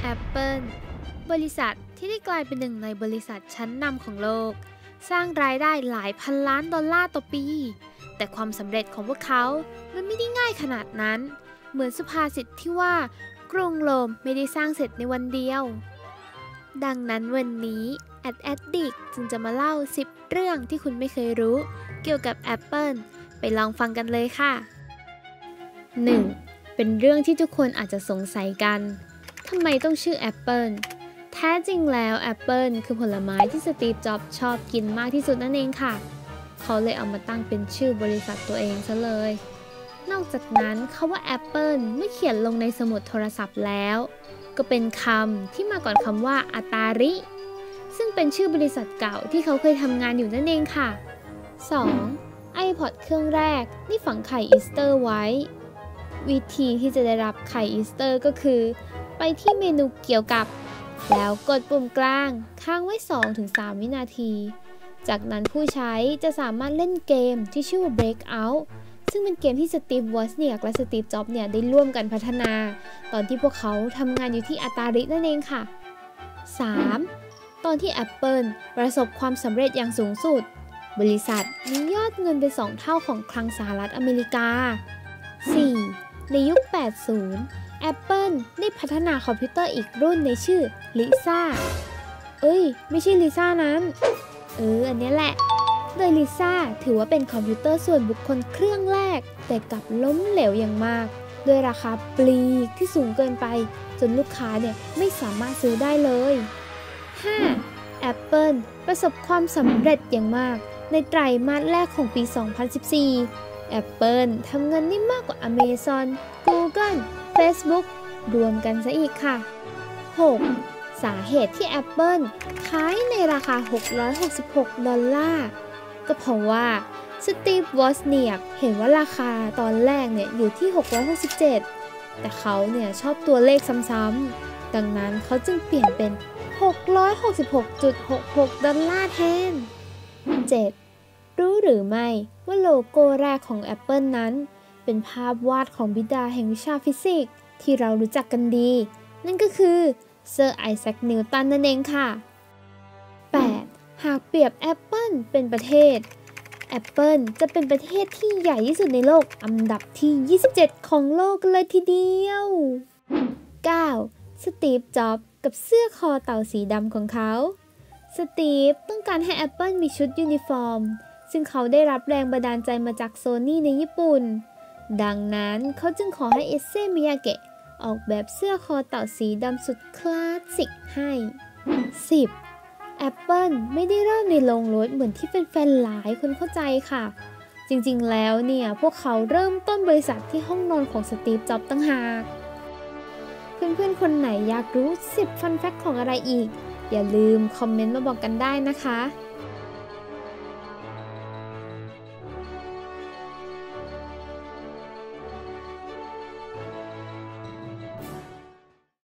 Apple บริษัทที่ได้กลายเป็นหนึ่งในบริษัทชั้นนำของโลกสร้างรายได้หลายพันล้านดอลลาร์ต่อปีแต่ความสำเร็จของพวกเขามันไม่ได้ง่ายขนาดนั้นเหมือนสุภาษิตที่ว่ากรุงโรมไม่ได้สร้างเสร็จในวันเดียวดังนั้นวันนี้Addict จึงจะมาเล่า10เรื่องที่คุณไม่เคยรู้เกี่ยวกับ Apple ไปลองฟังกันเลยค่ะ 1. เป็นเรื่องที่ทุกคนอาจจะสงสัยกันทำไมต้องชื่อ Apple แท้จริงแล้ว Apple คือผลไม้ที่สตีฟ จ็อบส์ชอบกินมากที่สุดนั่นเองค่ะเขาเลยเอามาตั้งเป็นชื่อบริษัทตัวเองซะเลยนอกจากนั้นคำว่า Apple เมื่อเขียนลงในสมุดโทรศัพท์แล้วก็เป็นคำที่มาก่อนคำว่า Atari ซึ่งเป็นชื่อบริษัทเก่าที่เขาเคยทำงานอยู่นั่นเองค่ะ 2. iPod เครื่องแรกที่ฝังไข่อีสเตอร์ไว้วิธีที่จะได้รับไข่อีสเตอร์ก็คือไปที่เมนูเกี่ยวกับแล้วกดปุ่มกลางค้างไว้ 2-3 วินาทีจากนั้นผู้ใช้จะสามารถเล่นเกมที่ชื่อว่า Breakout ซึ่งเป็นเกมที่สตีฟ วอซเนียกและสตีฟ จ็อบส์ได้ร่วมกันพัฒนาตอนที่พวกเขาทำงานอยู่ที่ Atari นั่นเองค่ะ 3. ตอนที่ Apple ประสบความสำเร็จอย่างสูงสุดบริษัทมียอดเงินเป็น2 เท่าของคลังสหรัฐอเมริกา 4. ในยุค 80 Apple ได้พัฒนาคอมพิวเตอร์อีกรุ่นในชื่อ Lisa ไม่ใช่ Lisa นั้นอันนี้แหละโดย Lisa ถือว่าเป็นคอมพิวเตอร์ส่วนบุคคลเครื่องแรกแต่กลับล้มเหลวอย่างมากด้วยราคาปลีกที่สูงเกินไปจนลูกค้าไม่สามารถซื้อได้เลย 5. Apple ประสบความสำเร็จอย่างมากในไตรมาสแรกของปี 2014 Apple ทำเงินได้มากกว่า Amazon Google Facebook รวมกันซะอีกค่ะ 6. สาเหตุที่ Apple ขายในราคา$666ก็เพราะว่าสตีฟ วอซเนียกเห็นว่าราคาตอนแรกอยู่ที่$667แต่เขาชอบตัวเลขซ้ำๆดังนั้นเขาจึงเปลี่ยนเป็น$666.66แทน 7. รู้หรือไม่ว่าโลโก้แรกของ Apple นั้นเป็นภาพวาดของบิดาแห่งวิชาฟิสิกส์ที่เรารู้จักกันดีนั่นก็คือเซอร์ไอแซค นิวตันนั่นเองค่ะ 8. หากเปรียบ Apple เป็นประเทศ Apple จะเป็นประเทศที่ใหญ่ที่สุดในโลกอันดับที่ 27 ของโลกเลยทีเดียว 9. สตีฟ จ็อบส์กับเสื้อคอเต่าสีดำของเขาสตีฟต้องการให้ Apple มีชุดยูนิฟอร์มซึ่งเขาได้รับแรงบันดาลใจมาจากโซนี่ในญี่ปุ่นดังนั้นเขาจึงขอให้เอเซ มิยาเกะออกแบบเสื้อคอเต่าสีดำสุดคลาสสิกให้ 10. Apple ไม่ได้เริ่มในโรงรถเหมือนที่แฟนๆหลายคนเข้าใจค่ะจริงๆแล้วพวกเขาเริ่มต้นบริษัทที่ห้องนอนของสตีฟ จ็อบส์ต่างหากเพื่อนๆคนไหนอยากรู้10 ฟันแฟคของอะไรอีกอย่าลืมคอมเมนต์มาบอกกันได้นะคะ